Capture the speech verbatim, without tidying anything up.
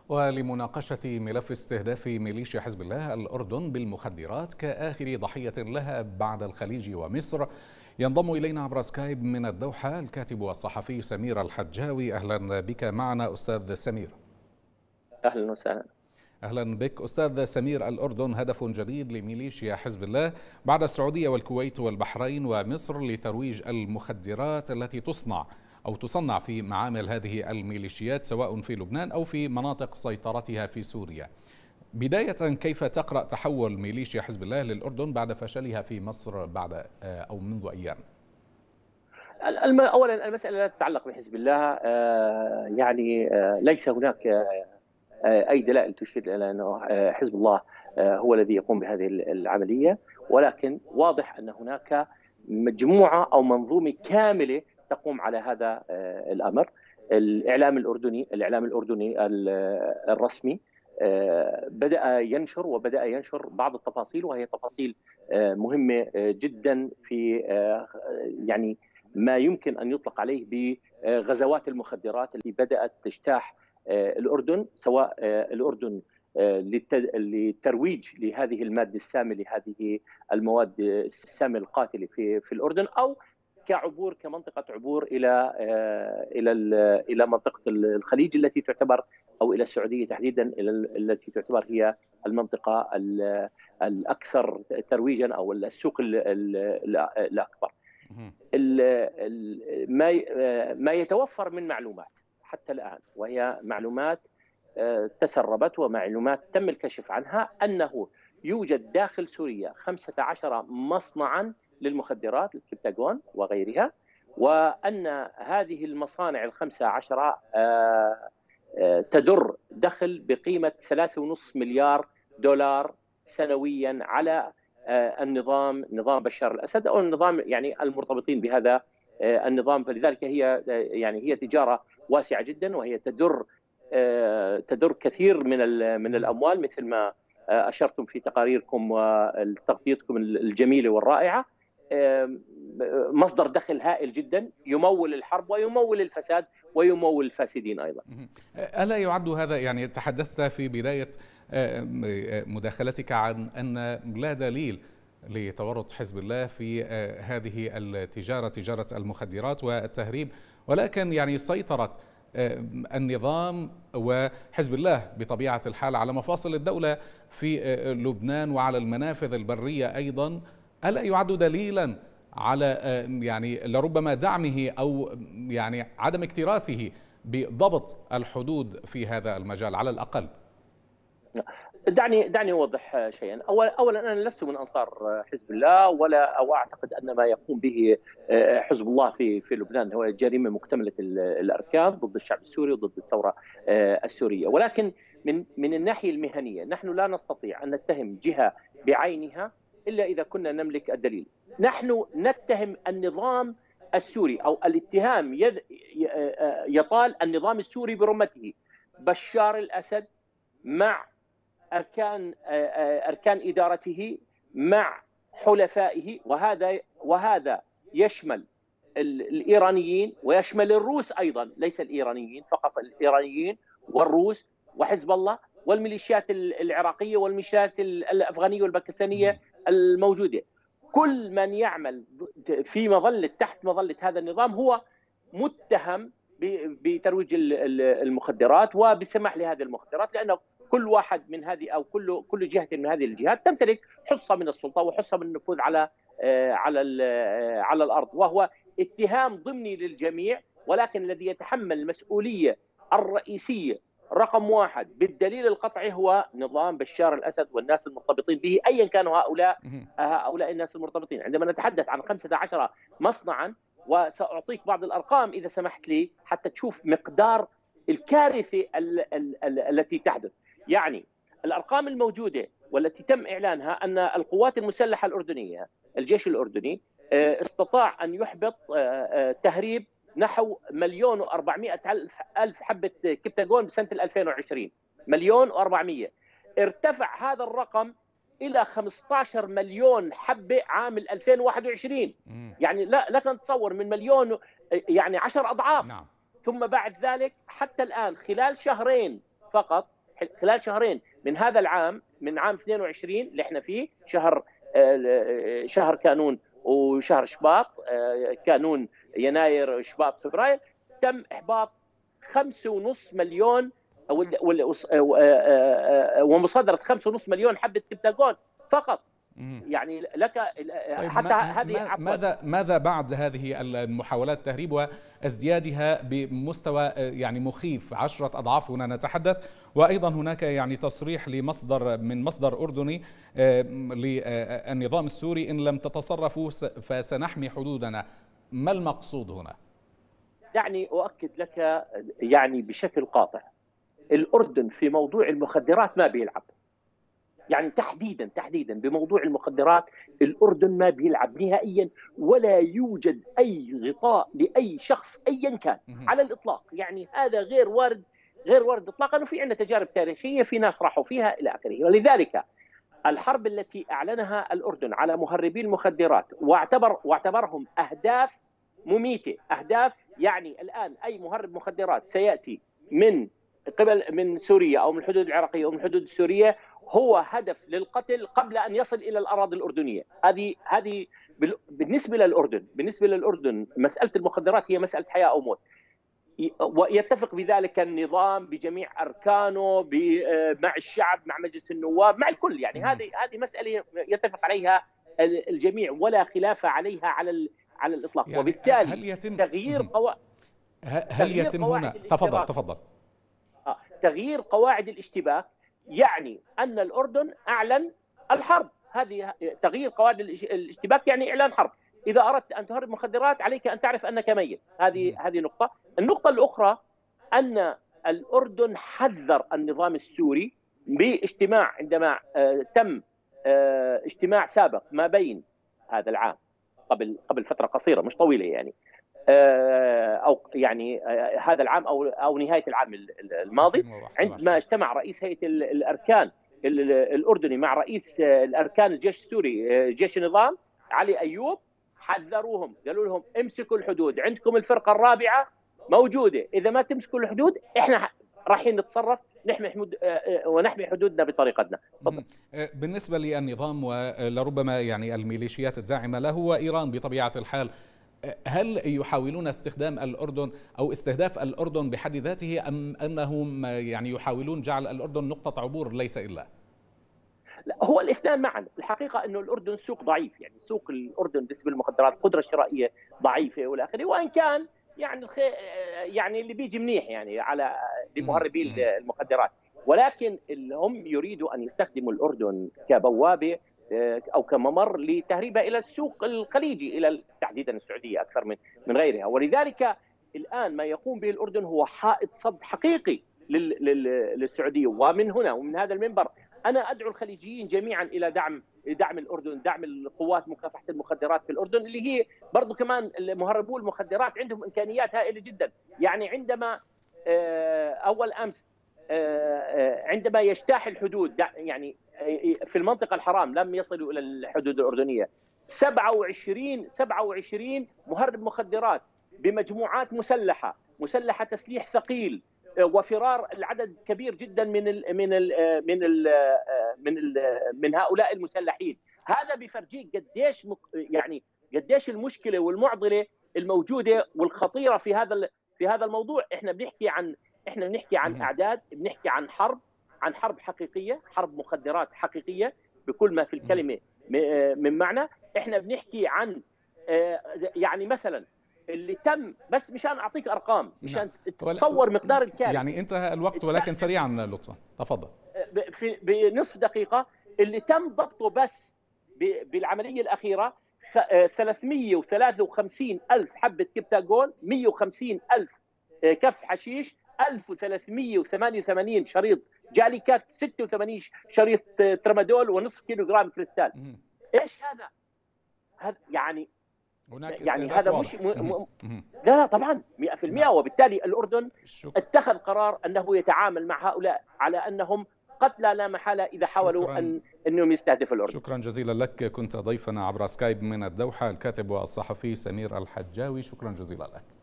ولمناقشة ملف استهداف ميليشيا حزب الله الأردن بالمخدرات كآخر ضحية لها بعد الخليج ومصر، ينضم إلينا عبر سكايب من الدوحة الكاتب والصحفي سمير الحجاوي. أهلا بك معنا أستاذ سمير. أهلا وسهلا. أهلا بك أستاذ سمير. الأردن هدف جديد لميليشيا حزب الله بعد السعودية والكويت والبحرين ومصر لترويج المخدرات التي تصنع أو تصنع في معامل هذه الميليشيات سواء في لبنان أو في مناطق سيطرتها في سوريا. بداية، كيف تقرأ تحول ميليشيا حزب الله للأردن بعد فشلها في مصر بعد أو منذ أيام؟ أولا المسألة لا تتعلق بحزب الله، يعني ليس هناك أي دلائل تشير إلى أنه حزب الله هو الذي يقوم بهذه العملية، ولكن واضح أن هناك مجموعة أو منظومة كاملة تقوم على هذا الأمر. الإعلام الأردني الإعلام الأردني الرسمي بدأ ينشر وبدأ ينشر بعض التفاصيل، وهي تفاصيل مهمة جدا في يعني ما يمكن أن يطلق عليه بغزوات المخدرات التي بدأت تجتاح الأردن، سواء الأردن للترويج لهذه المادة السامة، لهذه المواد السامة القاتلة في في الأردن، أو كعبور كمنطقة عبور إلى إلى إلى منطقة الخليج التي تعتبر، أو إلى السعودية تحديدا التي تعتبر هي المنطقة الأكثر ترويجا أو السوق الأكبر. ما ما يتوفر من معلومات حتى الآن، وهي معلومات تسربت ومعلومات تم الكشف عنها، أنه يوجد داخل سوريا خمسة عشر مصنعا للمخدرات الكبتاغون وغيرها، وأن هذه المصانع الخمسة عشر تدر دخل بقيمة ثلاثة ونصف مليار دولار سنويا على النظام، نظام بشار الأسد أو النظام يعني المرتبطين بهذا النظام. فلذلك هي يعني هي تجارة واسعة جدا، وهي تدر تدر كثير من من الأموال مثل ما أشرتم في تقاريركم وتغطيتكم الجميلة والرائعة. مصدر دخل هائل جدا يمول الحرب ويمول الفساد ويمول الفاسدين أيضا. ألا يعد هذا، يعني تحدثت في بداية مداخلتك عن أن لا دليل لتورط حزب الله في هذه التجارة، تجارة المخدرات والتهريب، ولكن يعني سيطرة النظام وحزب الله بطبيعة الحال على مفاصل الدولة في لبنان وعلى المنافذ البرية أيضا، ألا يعد دليلا على يعني لربما دعمه أو يعني عدم اكتراثه بضبط الحدود في هذا المجال على الأقل؟ دعني دعني اوضح شيئا. اولا اولا انا لست من انصار حزب الله، ولا او اعتقد ان ما يقوم به حزب الله في في لبنان هو جريمه مكتمله الاركان ضد الشعب السوري وضد الثوره السوريه، ولكن من من الناحيه المهنيه نحن لا نستطيع ان نتهم جهه بعينها الا اذا كنا نملك الدليل. نحن نتهم النظام السوري، او الاتهام يطال النظام السوري برمته، بشار الاسد مع أركان أركان إدارته مع حلفائه، وهذا وهذا يشمل الإيرانيين ويشمل الروس أيضا، ليس الإيرانيين فقط، الإيرانيين والروس وحزب الله والميليشيات العراقية والميليشيات الأفغانية والباكستانية الموجودة. كل من يعمل في مظلة تحت مظلة هذا النظام هو متهم بترويج المخدرات وبالسماح لهذه المخدرات، لأنه كل واحد من هذه او كل كل جهه من هذه الجهات تمتلك حصه من السلطه وحصه من النفوذ على على على الارض، وهو اتهام ضمني للجميع، ولكن الذي يتحمل المسؤوليه الرئيسيه رقم واحد بالدليل القطعي هو نظام بشار الاسد والناس المرتبطين به، ايا كانوا هؤلاء هؤلاء الناس المرتبطين. عندما نتحدث عن خمسة عشر مصنعا، وساعطيك بعض الارقام اذا سمحت لي حتى تشوف مقدار الكارثه التي تحدث. يعني الأرقام الموجودة والتي تم إعلانها أن القوات المسلحة الأردنية، الجيش الأردني، استطاع أن يحبط تهريب نحو مليون وأربعمائة ألف حبة كبتاغون بسنة ألفين وعشرين، مليون وأربعمائة. ارتفع هذا الرقم إلى خمسة عشر مليون حبة عام ألفين وواحد وعشرين، يعني لا لك أن تتصور، من مليون يعني عشر أضعاف. نعم. ثم بعد ذلك حتى الآن خلال شهرين فقط خلال شهرين من هذا العام، من عام اثنين وعشرين اللي احنا فيه، شهر شهر كانون وشهر شباط، كانون يناير شباط فبراير، تم إحباط خمسة ونص مليون ومصادرة خمسة ونص مليون حبة كبتاجون فقط. يعني لك طيب حتى هذه ماذا ماذا بعد هذه المحاولات التهريب وازديادها بمستوى يعني مخيف عشرة أضعاف؟ هنا نتحدث، وأيضا هناك يعني تصريح لمصدر من مصدر أردني للنظام السوري: إن لم تتصرفوا فسنحمي حدودنا. ما المقصود هنا؟ يعني أؤكد لك يعني بشكل قاطع، الأردن في موضوع المخدرات ما بيلعب، يعني تحديدا تحديدا بموضوع المخدرات الأردن ما بيلعب نهائيا، ولا يوجد أي غطاء لأي شخص أيا كان على الإطلاق. يعني هذا غير وارد، غير وارد إطلاقا، وفي عندنا تجارب تاريخية، في ناس راحوا فيها إلى آخره. ولذلك الحرب التي أعلنها الأردن على مهربي المخدرات واعتبر واعتبرهم أهداف مميتة، أهداف يعني الآن أي مهرب مخدرات سيأتي من قبل من سوريا أو من الحدود العراقية أو من الحدود السورية هو هدف للقتل قبل أن يصل إلى الأراضي الأردنية. هذه هذه بالنسبة للأردن، بالنسبة للأردن مسألة المخدرات هي مسألة حياة أو موت. ويتفق بذلك النظام بجميع أركانه، مع الشعب، مع مجلس النواب، مع الكل. يعني هذه هذه مسألة يتفق عليها الجميع ولا خلاف عليها على على الإطلاق. يعني وبالتالي هل يتم تغيير قواعد هل يتم هنا تفضل تفضل تغيير قواعد الاشتباك يعني أن الأردن أعلن الحرب. هذه تغيير قواعد الاشتباك يعني إعلان حرب. إذا أردت أن تهرب مخدرات عليك أن تعرف أنك ميت. هذه هذه نقطة. النقطة الأخرى أن الأردن حذر النظام السوري باجتماع، عندما تم اجتماع سابق ما بين هذا العام قبل قبل فترة قصيرة مش طويلة، يعني أو يعني هذا العام أو أو نهاية العام الماضي، عندما اجتمع رئيس هيئة الأركان الأردني مع رئيس الأركان الجيش السوري جيش النظام علي أيوب، حذروهم، قالوا لهم امسكوا الحدود، عندكم الفرقة الرابعة موجودة، إذا ما تمسكوا الحدود إحنا رايحين نتصرف نحمي حدود ونحمي حدودنا بطريقتنا. تفضل. بالنسبة للنظام ولربما يعني الميليشيات الداعمة له وإيران بطبيعة الحال، هل يحاولون استخدام الأردن أو استهداف الأردن بحد ذاته، أم أنهم يعني يحاولون جعل الأردن نقطة عبور ليس إلا؟ لا، هو الاثنان معا. الحقيقة أنه الأردن سوق ضعيف، يعني سوق الأردن بالنسبة للمخدرات القدرة الشرائية ضعيفة والى آخره، وإن كان يعني يعني اللي بيجي منيح يعني على لمهربي المخدرات، ولكن هم يريدوا أن يستخدموا الأردن كبوابة أو كممر لتهريبها إلى السوق الخليجي، إلى تحديدا السعودية أكثر من من غيرها. ولذلك الآن ما يقوم به الأردن هو حائط صد حقيقي للسعودية. ومن هنا ومن هذا المنبر أنا أدعو الخليجيين جميعا إلى دعم دعم الأردن، دعم القوات مكافحة المخدرات في الأردن، اللي هي برضو كمان مهربو المخدرات عندهم إمكانيات هائلة جدا. يعني عندما أول أمس عندما يجتاح الحدود، يعني في المنطقة الحرام لم يصلوا إلى الحدود الأردنية، سبعة وعشرين سبعة وعشرين مهرب مخدرات بمجموعات مسلحة مسلحة تسليح ثقيل، وفرار العدد كبير جدا من ال من ال من ال من ال من هؤلاء المسلحين. هذا بيفرجيك قديش يعني قديش المشكلة والمعضلة الموجودة والخطيرة في هذا في هذا الموضوع. احنا بنحكي عن احنا بنحكي عن اعداد، بنحكي عن حرب عن حرب حقيقية، حرب مخدرات حقيقية بكل ما في الكلمة من معنى. احنا بنحكي عن يعني مثلا اللي تم، بس مشان اعطيك ارقام مشان تتصور مقدار الكارثة. يعني انتهى الوقت ولكن سريعا لطفا تفضل. في بنصف دقيقة اللي تم ضبطه بس بالعملية الأخيرة ثلاثمئة وثلاثة وخمسين ألف حبة كبتاجون، مئة وخمسين ألف كف حشيش، ألف وثلاثمئة وثمانية وثمانين شريط جاليكات، ستة وثمانين شريط ترامادول، ونصف كيلو جرام كريستال. ايش هذا؟ هذا يعني هناك يعني هذا مش م... م... لا لا طبعا مئة بالمئة. وبالتالي الأردن اتخذ قرار أنه يتعامل مع هؤلاء على أنهم قتلى لا محالة إذا حاولوا أن أنهم يستهدفوا الأردن. شكرا جزيلا لك، كنت ضيفنا عبر سكايب من الدوحة الكاتب والصحفي سمير الحجاوي، شكرا جزيلا لك.